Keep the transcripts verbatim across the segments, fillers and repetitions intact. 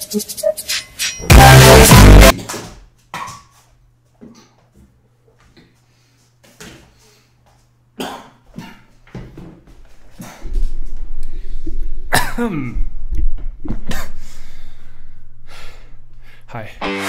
Hi.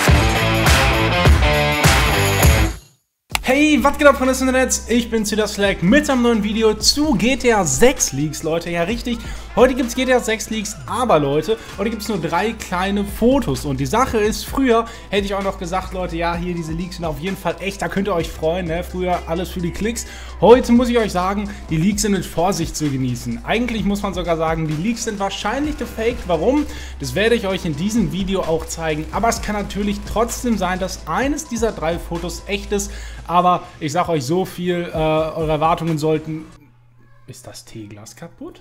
Hey, was geht ab von das Internet? Ich bin's wieder, Slack, mit einem neuen Video zu G T A sechs Leaks, Leute. Ja, richtig. Heute gibt's G T A sechs Leaks, aber Leute, heute gibt's nur drei kleine Fotos. Und die Sache ist, früher hätte ich auch noch gesagt, Leute, ja, hier diese Leaks sind auf jeden Fall echt, da könnt ihr euch freuen, ne? Früher alles für die Klicks. Heute muss ich euch sagen, die Leaks sind mit Vorsicht zu genießen. Eigentlich muss man sogar sagen, die Leaks sind wahrscheinlich gefaked. Warum? Das werde ich euch in diesem Video auch zeigen. Aber es kann natürlich trotzdem sein, dass eines dieser drei Fotos echt ist. Aber ich sag euch so viel, äh, eure Erwartungen sollten... Ist das Teeglas kaputt?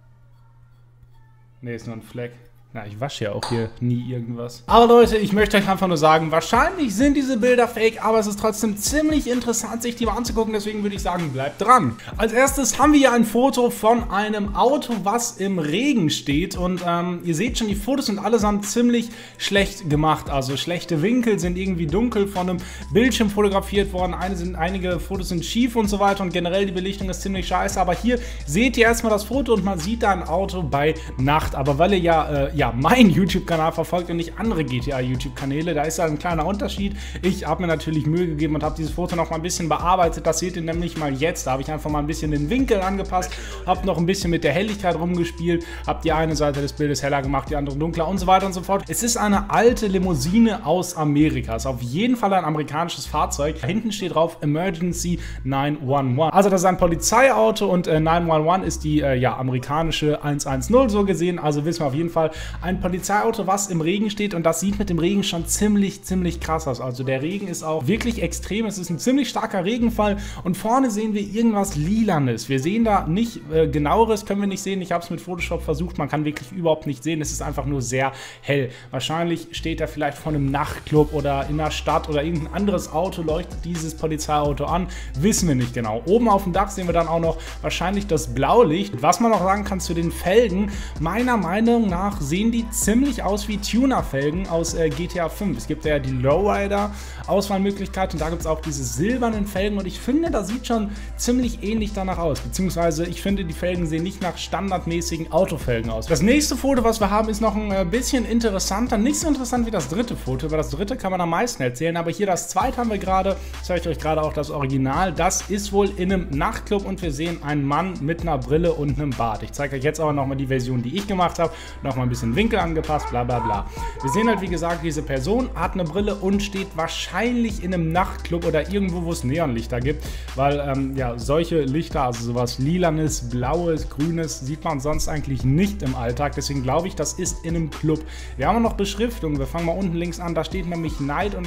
Ne, ist nur ein Fleck. Na, ich wasche ja auch hier nie irgendwas. Aber Leute, ich möchte euch einfach nur sagen, wahrscheinlich sind diese Bilder fake, aber es ist trotzdem ziemlich interessant, sich die mal anzugucken. Deswegen würde ich sagen, bleibt dran. Als erstes haben wir hier ein Foto von einem Auto, was im Regen steht. Und ähm, ihr seht schon, die Fotos sind allesamt ziemlich schlecht gemacht. Also schlechte Winkel, sind irgendwie dunkel von einem Bildschirm fotografiert worden. Eine sind, einige Fotos sind schief und so weiter. Und generell die Belichtung ist ziemlich scheiße. Aber hier seht ihr erstmal das Foto und man sieht da ein Auto bei Nacht. Aber weil ihr ja, äh, ja meinen YouTube-Kanal verfolgt und nicht andere G T A-YouTube-Kanäle, da ist ja ein kleiner Unterschied. Ich habe mir natürlich Mühe gegeben und habe dieses Foto noch mal ein bisschen bearbeitet. Das seht ihr nämlich mal jetzt. Da habe ich einfach mal ein bisschen den Winkel angepasst, habe noch ein bisschen mit der Helligkeit rumgespielt, habe die eine Seite des Bildes heller gemacht, die andere dunkler und so weiter und so fort. Es ist eine alte Limousine aus Amerika. Es ist auf jeden Fall ein amerikanisches Fahrzeug. Da hinten steht drauf Emergency neun eins eins. Also das ist ein Polizeiauto und äh, neun eins eins ist die äh, ja, amerikanische eins eins null so gesehen. Also wissen wir auf jeden Fall, ein Polizeiauto, was im Regen steht, und das sieht mit dem Regen schon ziemlich, ziemlich krass aus. Also der Regen ist auch wirklich extrem. Es ist ein ziemlich starker Regenfall und vorne sehen wir irgendwas Lilanes. Wir sehen da nicht äh, genaueres, können wir nicht sehen. Ich habe es mit Photoshop versucht, man kann wirklich überhaupt nicht sehen. Es ist einfach nur sehr hell. Wahrscheinlich steht er vielleicht vor einem Nachtclub oder in der Stadt oder irgendein anderes Auto leuchtet dieses Polizeiauto an. Wissen wir nicht genau. Oben auf dem Dach sehen wir dann auch noch wahrscheinlich das Blaulicht. Was man noch sagen kann zu den Felgen, meiner Meinung nach sehen die ziemlich aus wie Tuner-Felgen aus äh, G T A fünf. Es gibt ja die Lowrider-Auswahlmöglichkeit und da gibt es auch diese silbernen Felgen und ich finde, das sieht schon ziemlich ähnlich danach aus. Beziehungsweise ich finde, die Felgen sehen nicht nach standardmäßigen Autofelgen aus. Das nächste Foto, was wir haben, ist noch ein äh, bisschen interessanter. Nicht so interessant wie das dritte Foto. Über das dritte kann man am meisten erzählen, aber hier das zweite haben wir gerade. Ich zeige euch gerade auch das Original. Das ist wohl in einem Nachtclub und wir sehen einen Mann mit einer Brille und einem Bart. Ich zeige euch jetzt aber nochmal die Version, die ich gemacht habe. Nochmal ein bisschen Winkel angepasst, bla bla bla. Wir sehen halt, wie gesagt, diese Person hat eine Brille und steht wahrscheinlich in einem Nachtclub oder irgendwo, wo es Neonlichter gibt, weil ähm, ja, solche Lichter, also sowas lilanes, blaues, grünes, sieht man sonst eigentlich nicht im Alltag. Deswegen glaube ich, das ist in einem Club. Wir haben noch Beschriftung. Wir fangen mal unten links an. Da steht nämlich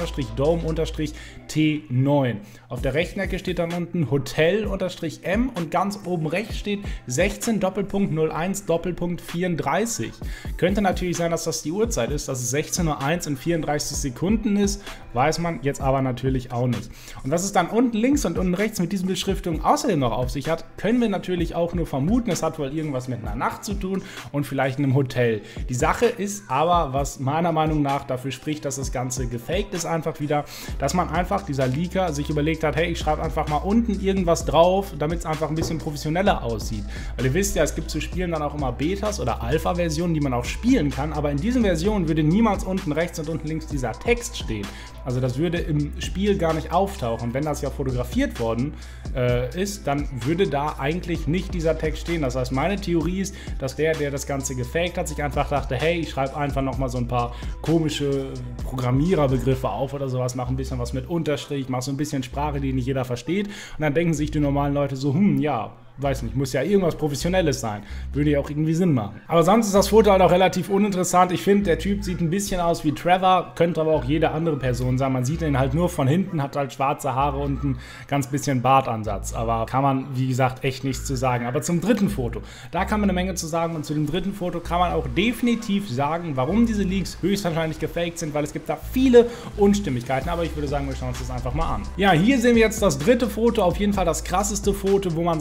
Night-Dome-T neun. Auf der rechten Ecke steht dann unten Hotel-M und ganz oben rechts steht sechzehn Doppelpunkt null eins Doppelpunkt vierunddreißig. Könnte natürlich sein, dass das die Uhrzeit ist, dass es sechzehn Uhr eins und vierunddreißig Sekunden ist, weiß man jetzt aber natürlich auch nicht. Und was es dann unten links und unten rechts mit diesen Beschriftungen außerdem noch auf sich hat, können wir natürlich auch nur vermuten. Es hat wohl irgendwas mit einer Nacht zu tun und vielleicht einem Hotel. Die Sache ist aber, was meiner Meinung nach dafür spricht, dass das Ganze gefaked ist, einfach wieder, dass man einfach, dieser Leaker, sich überlegt hat, hey, ich schreibe einfach mal unten irgendwas drauf, damit es einfach ein bisschen professioneller aussieht. Weil ihr wisst ja, es gibt zu Spielen dann auch immer Betas oder Alpha-Versionen, die man auch spielen kann, aber in diesen Versionen würde niemals unten rechts und unten links dieser Text stehen. Also das würde im Spiel gar nicht auftauchen. Wenn das ja fotografiert worden äh, ist, dann würde da eigentlich nicht dieser Text stehen. Das heißt, meine Theorie ist, dass der, der das Ganze gefaked hat, sich einfach dachte, hey, ich schreibe einfach nochmal so ein paar komische Programmiererbegriffe auf oder sowas, mache ein bisschen was mit Unterstrich, mache so ein bisschen Sprache, die nicht jeder versteht. Und dann denken sich die normalen Leute so, hm, ja, weiß nicht, muss ja irgendwas Professionelles sein. Würde ja auch irgendwie Sinn machen. Aber sonst ist das Foto halt auch relativ uninteressant. Ich finde, der Typ sieht ein bisschen aus wie Trevor, könnte aber auch jede andere Person sein. Man sieht ihn halt nur von hinten, hat halt schwarze Haare und ein ganz bisschen Bartansatz. Aber kann man, wie gesagt, echt nichts zu sagen. Aber zum dritten Foto, da kann man eine Menge zu sagen. Und zu dem dritten Foto kann man auch definitiv sagen, warum diese Leaks höchstwahrscheinlich gefaked sind, weil es gibt da viele Unstimmigkeiten. Aber ich würde sagen, wir schauen uns das einfach mal an. Ja, hier sehen wir jetzt das dritte Foto, auf jeden Fall das krasseste Foto, wo man sagen kann, okay,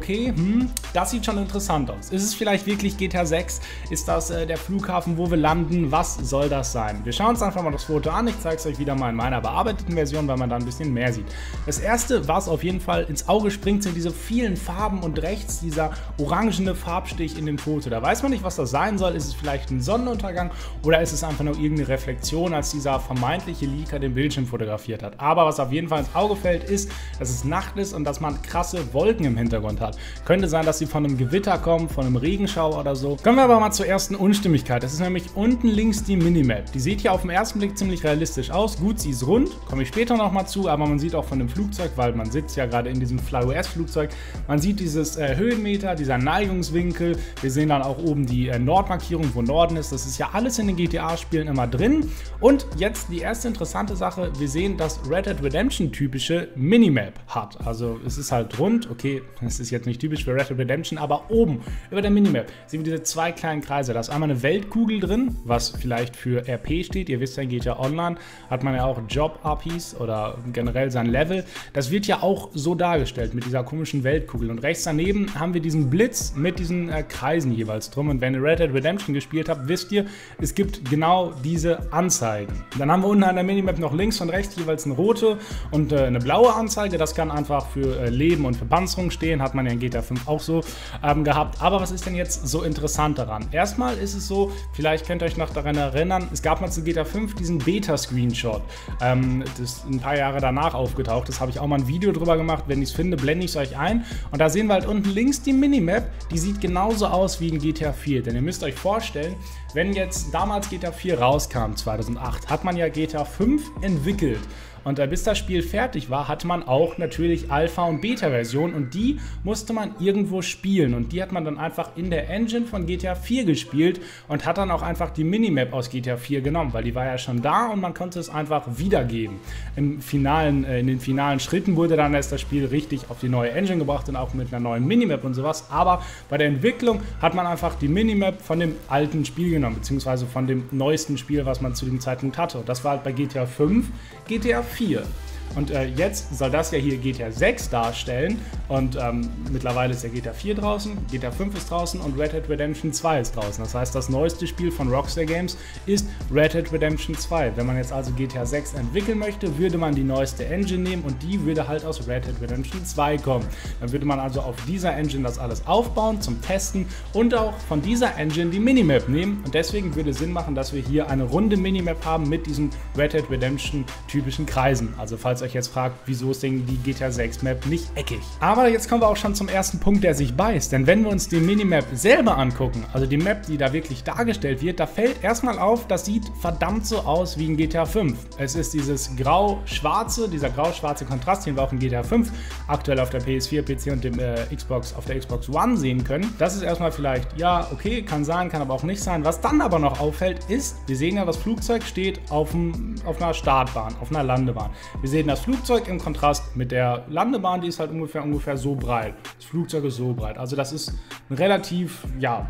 okay, hm, das sieht schon interessant aus. Ist es vielleicht wirklich G T A sechs? Ist das äh, der Flughafen, wo wir landen? Was soll das sein? Wir schauen uns einfach mal das Foto an. Ich zeige es euch wieder mal in meiner bearbeiteten Version, weil man da ein bisschen mehr sieht. Das erste, was auf jeden Fall ins Auge springt, sind diese vielen Farben und rechts dieser orangene Farbstich in dem Foto. Da weiß man nicht, was das sein soll. Ist es vielleicht ein Sonnenuntergang oder ist es einfach nur irgendeine Reflexion, als dieser vermeintliche Leaker den Bildschirm fotografiert hat. Aber was auf jeden Fall ins Auge fällt, ist, dass es Nacht ist und dass man krasse Wolken im Hintergrund hat. Könnte sein, dass sie von einem Gewitter kommen, von einem Regenschauer oder so. Kommen wir aber mal zur ersten Unstimmigkeit. Das ist nämlich unten links die Minimap. Die sieht hier auf den ersten Blick ziemlich realistisch aus. Gut, sie ist rund, komme ich später nochmal zu, aber man sieht auch von dem Flugzeug, weil man sitzt ja gerade in diesem FlyOS-Flugzeug, man sieht dieses äh, Höhenmeter, dieser Neigungswinkel. Wir sehen dann auch oben die äh, Nordmarkierung, wo Norden ist. Das ist ja alles in den G T A-Spielen immer drin. Und jetzt die erste interessante Sache, wir sehen, dass Red Dead Redemption typische Minimap hat. Also es ist halt rund, okay, es ist jetzt nicht typisch für Red Dead Redemption, aber oben über der Minimap sehen wir diese zwei kleinen Kreise. Da ist einmal eine Weltkugel drin, was vielleicht für R P steht. Ihr wisst ja, in G T A Online hat man ja auch Job-A P Is oder generell sein Level. Das wird ja auch so dargestellt mit dieser komischen Weltkugel. Und rechts daneben haben wir diesen Blitz mit diesen äh, Kreisen jeweils drum. Und wenn ihr Red Dead Redemption gespielt habt, wisst ihr, es gibt genau diese Anzeigen. Dann haben wir unten an der Minimap noch links und rechts jeweils eine rote und äh, eine blaue Anzeige. Das kann einfach für äh, Leben und für Panzerung stehen, hat man ja in G T A fünf auch so ähm, gehabt. Aber was ist denn jetzt so interessant daran? Erstmal ist es so, vielleicht könnt ihr euch noch daran erinnern, es gab mal zu G T A fünf diesen Beta-Screenshot, ähm, das ist ein paar Jahre danach aufgetaucht. Das habe ich auch mal ein Video drüber gemacht. Wenn ich es finde, blende ich es euch ein. Und da sehen wir halt unten links die Minimap, die sieht genauso aus wie in G T A vier. Denn ihr müsst euch vorstellen, wenn jetzt damals G T A vier rauskam, zweitausendacht, hat man ja G T A fünf entwickelt. Und äh, bis das Spiel fertig war, hatte man auch natürlich Alpha- und Beta-Version und die musste man irgendwo spielen und die hat man dann einfach in der Engine von G T A vier gespielt und hat dann auch einfach die Minimap aus G T A vier genommen, weil die war ja schon da und man konnte es einfach wiedergeben. Im finalen, äh, in den finalen Schritten wurde dann erst das Spiel richtig auf die neue Engine gebracht und auch mit einer neuen Minimap und sowas, aber bei der Entwicklung hat man einfach die Minimap von dem alten Spiel genommen, beziehungsweise von dem neuesten Spiel, was man zu dem Zeitpunkt hatte. Und das war halt bei G T A fünf, G T A vier. Und äh, jetzt soll das ja hier G T A sechs darstellen und ähm, mittlerweile ist ja G T A vier draußen, G T A fünf ist draußen und Red Dead Redemption zwei ist draußen. Das heißt, das neueste Spiel von Rockstar Games ist Red Dead Redemption zwei. Wenn man jetzt also G T A sechs entwickeln möchte, würde man die neueste Engine nehmen und die würde halt aus Red Dead Redemption zwei kommen. Dann würde man also auf dieser Engine das alles aufbauen zum Testen und auch von dieser Engine die Minimap nehmen und deswegen würde Sinn machen, dass wir hier eine runde Minimap haben mit diesen Red Dead Redemption typischen Kreisen. Also falls euch jetzt fragt, wieso ist denn die G T A sechs Map nicht eckig? Aber jetzt kommen wir auch schon zum ersten Punkt, der sich beißt. Denn wenn wir uns die Minimap selber angucken, also die Map, die da wirklich dargestellt wird, da fällt erstmal auf, das sieht verdammt so aus wie in G T A fünf. Es ist dieses grau-schwarze, dieser grau-schwarze Kontrast, den wir auch in G T A fünf aktuell auf der P S vier, P C und dem äh, Xbox, auf der Xbox One sehen können. Das ist erstmal vielleicht, ja, okay, kann sein, kann aber auch nicht sein. Was dann aber noch auffällt, ist, wir sehen ja, das Flugzeug steht auf, dem, auf einer Startbahn, auf einer Landebahn. Wir sehen das Flugzeug im Kontrast mit der Landebahn, die ist halt ungefähr, ungefähr so breit. Das Flugzeug ist so breit. Also das ist eine relativ, ja,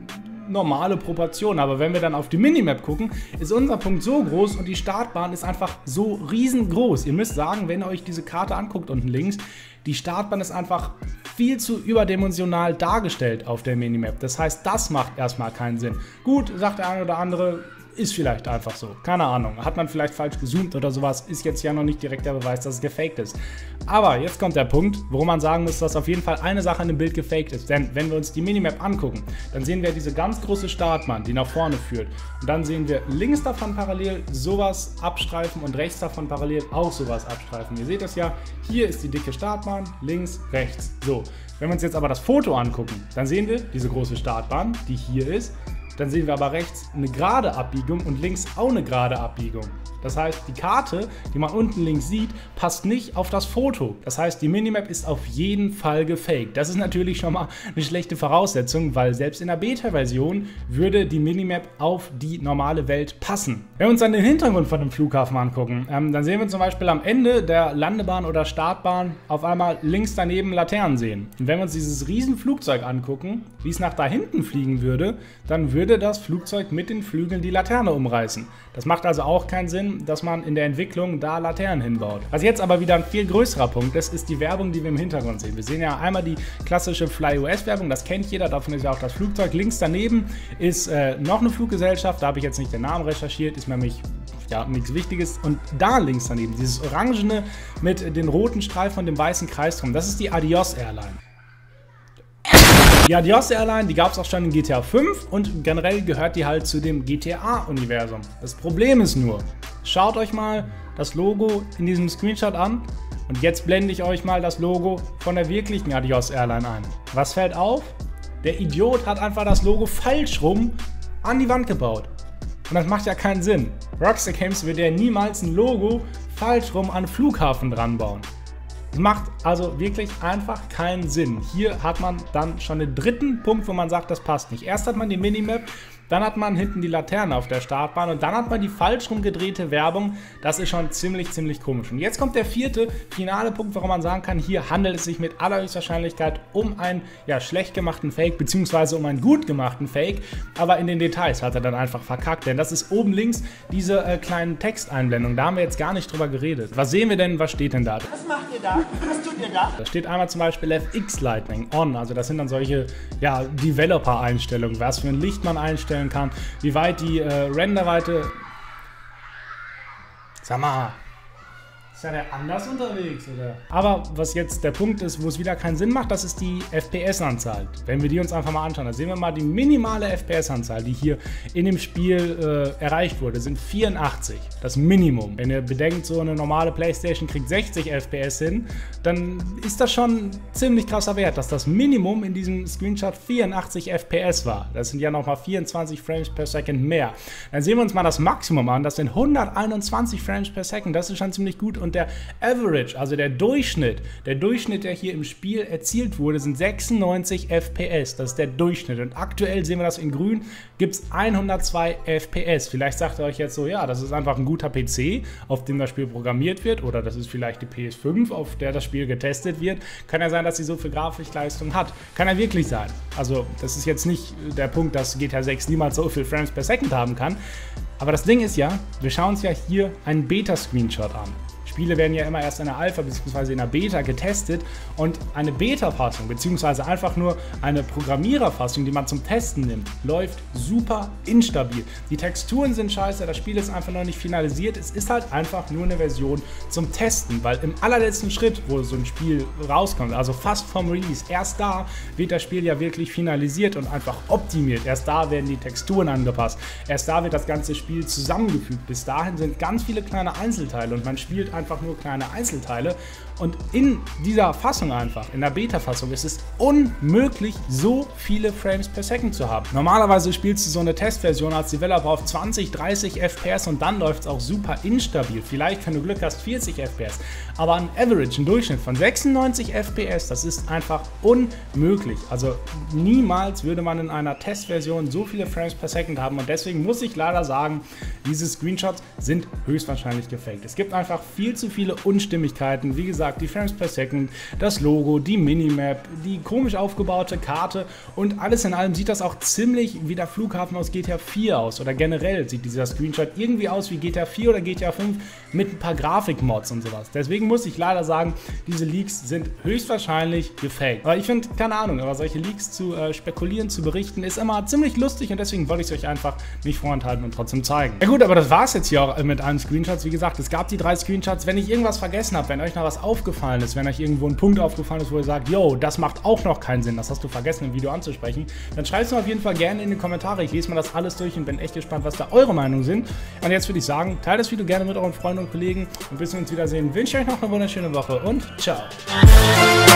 normale Proportion. Aber wenn wir dann auf die Minimap gucken, ist unser Punkt so groß und die Startbahn ist einfach so riesengroß. Ihr müsst sagen, wenn ihr euch diese Karte anguckt unten links, die Startbahn ist einfach viel zu überdimensional dargestellt auf der Minimap. Das heißt, das macht erstmal keinen Sinn. Gut, sagt der eine oder andere, ist vielleicht einfach so. Keine Ahnung. Hat man vielleicht falsch gezoomt oder sowas. Ist jetzt ja noch nicht direkt der Beweis, dass es gefaked ist. Aber jetzt kommt der Punkt, wo man sagen muss, dass auf jeden Fall eine Sache an dem Bild gefaked ist. Denn wenn wir uns die Minimap angucken, dann sehen wir diese ganz große Startbahn, die nach vorne führt. Und dann sehen wir links davon parallel sowas abstreifen und rechts davon parallel auch sowas abstreifen. Ihr seht das ja. Hier ist die dicke Startbahn, links, rechts. So. Wenn wir uns jetzt aber das Foto angucken, dann sehen wir diese große Startbahn, die hier ist. Dann sehen wir aber rechts eine gerade Abbiegung und links auch eine gerade Abbiegung. Das heißt, die Karte, die man unten links sieht, passt nicht auf das Foto. Das heißt, die Minimap ist auf jeden Fall gefaked. Das ist natürlich schon mal eine schlechte Voraussetzung, weil selbst in der Beta-Version würde die Minimap auf die normale Welt passen. Wenn wir uns dann den Hintergrund von dem Flughafen angucken, ähm, dann sehen wir zum Beispiel am Ende der Landebahn oder Startbahn auf einmal links daneben Laternen sehen. Und wenn wir uns dieses riesen Flugzeug angucken, wie es nach da hinten fliegen würde, dann würde das Flugzeug mit den Flügeln die Laterne umreißen. Das macht also auch keinen Sinn. darum, dass man in der Entwicklung da Laternen hinbaut. Was jetzt aber wieder ein viel größerer Punkt ist, ist die Werbung, die wir im Hintergrund sehen. Wir sehen ja einmal die klassische FlyOS-Werbung, das kennt jeder, davon ist ja auch das Flugzeug. Links daneben ist äh, noch eine Fluggesellschaft, da habe ich jetzt nicht den Namen recherchiert, ist nämlich ja nichts Wichtiges. Und da links daneben, dieses Orangene mit den roten Streifen und dem weißen Kreis drum, das ist die Adios Airline. Die Adios Airline, die gab es auch schon in G T A fünf und generell gehört die halt zu dem G T A-Universum. Das Problem ist nur, schaut euch mal das Logo in diesem Screenshot an und jetzt blende ich euch mal das Logo von der wirklichen Adios Airline ein. Was fällt auf? Der Idiot hat einfach das Logo falsch rum an die Wand gebaut. Und das macht ja keinen Sinn. Rockstar Games wird ja niemals ein Logo falsch rum an einen Flughafen dran bauen. Das macht also wirklich einfach keinen Sinn. Hier hat man dann schon den dritten Punkt, wo man sagt, das passt nicht. Erst hat man die Minimap, dann hat man hinten die Laterne auf der Startbahn und dann hat man die falsch rumgedrehte Werbung. Das ist schon ziemlich, ziemlich komisch. Und jetzt kommt der vierte, finale Punkt, warum man sagen kann, hier handelt es sich mit allerhöchster Wahrscheinlichkeit um einen ja, schlecht gemachten Fake, beziehungsweise um einen gut gemachten Fake. Aber in den Details hat er dann einfach verkackt, denn das ist oben links diese äh, kleinen Texteinblendungen. Da haben wir jetzt gar nicht drüber geredet. Was sehen wir denn, was steht denn da? Was macht ihr da? Was tut ihr da? Da steht einmal zum Beispiel F X Lightning On, also das sind dann solche ja, Developer-Einstellungen, was für ein Licht man einstellen kann, wie weit die äh, Renderweite. Sag mal, ist ja der anders unterwegs, oder? Aber was jetzt der Punkt ist, wo es wieder keinen Sinn macht, das ist die F P S-Anzahl. Wenn wir die uns einfach mal anschauen, dann sehen wir mal die minimale F P S-Anzahl, die hier in dem Spiel äh, erreicht wurde, sind vierundachtzig. Das Minimum. Wenn ihr bedenkt, so eine normale PlayStation kriegt sechzig F P S hin, dann ist das schon ein ziemlich krasser Wert, dass das Minimum in diesem Screenshot vierundachtzig F P S war. Das sind ja nochmal vierundzwanzig Frames per Second mehr. Dann sehen wir uns mal das Maximum an, das sind hunderteinundzwanzig Frames per Second. Das ist schon ziemlich gut. Und der Average, also der Durchschnitt, der Durchschnitt, der hier im Spiel erzielt wurde, sind sechsundneunzig F P S. Das ist der Durchschnitt. Und aktuell sehen wir das in grün, gibt es hundertzwei F P S. Vielleicht sagt ihr euch jetzt so, ja, das ist einfach ein guter P C, auf dem das Spiel programmiert wird, oder das ist vielleicht die P S fünf, auf der das Spiel getestet wird. Kann ja sein, dass sie so viel Grafikleistung hat. Kann ja wirklich sein. Also das ist jetzt nicht der Punkt, dass G T A sechs niemals so viel Frames per Second haben kann. Aber das Ding ist ja, wir schauen uns ja hier einen Beta-Screenshot an. Spiele werden ja immer erst in der Alpha bzw. in der Beta getestet und eine Beta-Fassung bzw. einfach nur eine Programmiererfassung, die man zum Testen nimmt, läuft super instabil. Die Texturen sind scheiße, das Spiel ist einfach noch nicht finalisiert, es ist halt einfach nur eine Version zum Testen, weil im allerletzten Schritt, wo so ein Spiel rauskommt, also fast vom Release, erst da wird das Spiel ja wirklich finalisiert und einfach optimiert, erst da werden die Texturen angepasst, erst da wird das ganze Spiel zusammengefügt, bis dahin sind ganz viele kleine Einzelteile und man spielt einfach einfach nur kleine Einzelteile und in dieser Fassung einfach, in der Beta-Fassung, ist es unmöglich, so viele Frames per Second zu haben. Normalerweise spielst du so eine Testversion als Developer auf zwanzig, dreißig F P S und dann läuft es auch super instabil. Vielleicht, wenn du Glück hast, vierzig F P S, aber ein Average, ein Durchschnitt von sechsundneunzig F P S, das ist einfach unmöglich. Also niemals würde man in einer Testversion so viele Frames per Second haben und deswegen muss ich leider sagen, diese Screenshots sind höchstwahrscheinlich gefaked. Es gibt einfach viel zu viele Unstimmigkeiten, wie gesagt, die Frames per Second, das Logo, die Minimap, die komisch aufgebaute Karte und alles in allem sieht das auch ziemlich wie der Flughafen aus G T A vier aus oder generell sieht dieser Screenshot irgendwie aus wie G T A vier oder G T A fünf mit ein paar Grafikmods und sowas. Deswegen muss ich leider sagen, diese Leaks sind höchstwahrscheinlich gefaked. Aber ich finde, keine Ahnung, aber solche Leaks zu äh, spekulieren, zu berichten, ist immer ziemlich lustig und deswegen wollte ich es euch einfach nicht vorenthalten und trotzdem zeigen. Ja gut, aber das war es jetzt hier auch mit allen Screenshots. Wie gesagt, es gab die drei Screenshots. Wenn ich irgendwas vergessen habe, wenn euch noch was aufgefallen ist, wenn euch irgendwo ein Punkt aufgefallen ist, wo ihr sagt, yo, das macht auch noch keinen Sinn, das hast du vergessen im Video anzusprechen, dann schreibt es mir auf jeden Fall gerne in die Kommentare. Ich lese mir das alles durch und bin echt gespannt, was da eure Meinungen sind. Und jetzt würde ich sagen, teilt das Video gerne mit euren Freunden und Kollegen und bis wir uns wiedersehen, wünsche ich euch noch eine wunderschöne Woche und ciao.